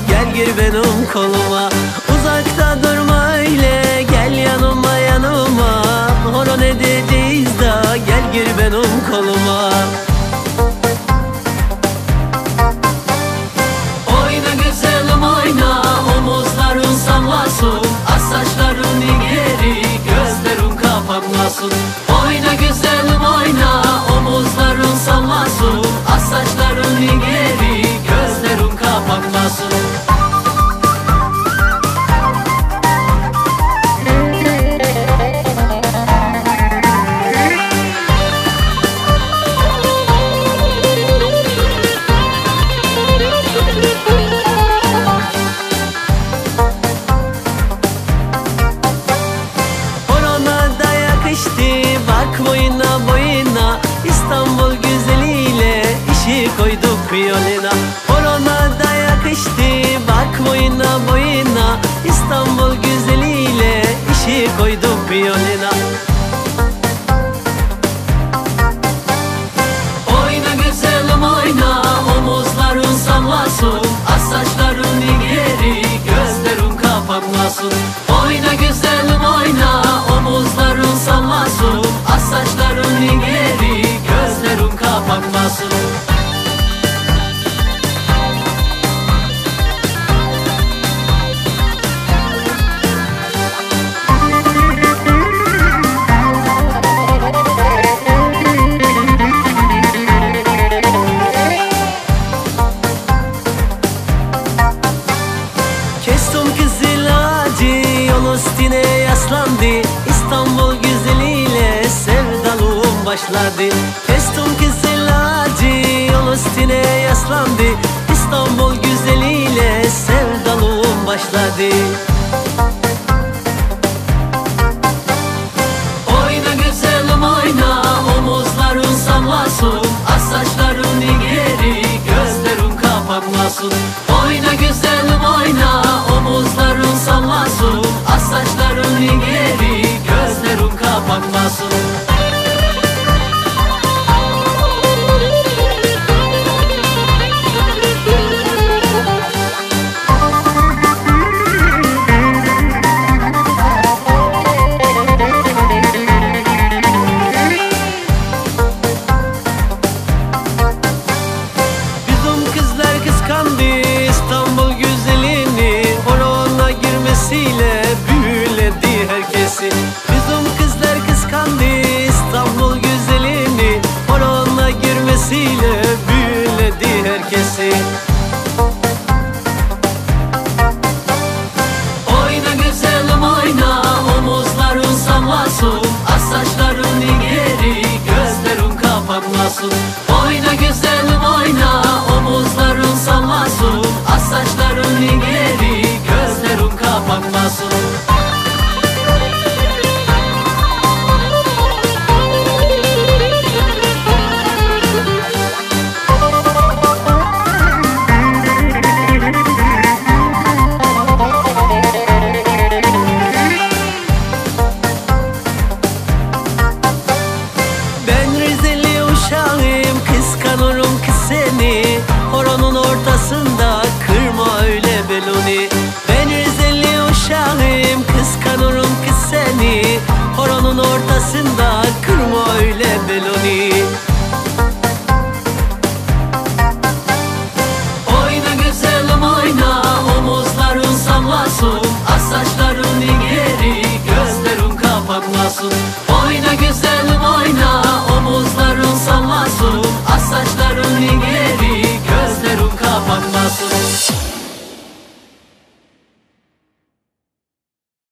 gel gir benim koluma. Uzakta durma öyle, gel yanıma yanıma. Horon edeceğiz da gel gir benim koluma. Oyna güzelim oyna, omuzların sallasın, az saçların geri, gözlerin kapanmasın. Oyna güzelim oyna, omuzların sallasın, az saçların geri, gözlerin kapanmasın. Bak boyuna boyuna, İstanbul güzeliyle işi koyduk yoluna. Horona da yakıştı, bak boyuna boyuna, İstanbul güzeliyle işi koyduk yoluna. Oyna güzelim oyna, omuzların sallasın, az saçların geri, gözlerin kapanmasın. Oyna güzelim oyna, omuzların sallasın, az saçların geri, gözlerin kapanmasın. Kestim kızıl ağacı, yol üstüne yaslandı, İstanbul güzeliyle sevdalığım başladı. Kestim kızıl ağacı, yol üstüne yaslandı, İstanbul güzeliyle sevdalığım başladı. Oyna güzelim oyna, omuzların sallasın, az saçların geri, gözlerin kapanmasın. Oyna güzelim oyna, omuzların sallasın, az saçların geri, gözlerin kapanmasın. Bizim kızlar kıskandı İstanbul güzelini, horona girmesiyle büyüledi herkesi. Bizim kızlar kıskandı İstanbul güzelini, horona girmesiyle büyüledi herkesi. Oyna güzelim oyna, omuzların sallasın, az saçların geri, gözlerin kapanmasın. Oyna güzelim oyna, omuzların sallasın, az saçların geri, gözlerin kapanmasın. Ben Rizeli uşağım, kıskanırım ki seni, horonun ortasında kırma öyle beloni. Ben Rizeli uşağım, kıskanırım ki seni, horonun ortasında kırma öyle beloni.